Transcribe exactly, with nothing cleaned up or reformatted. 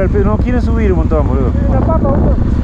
al pedo. No quieren subir un montón, boludo. Una papa, boludo.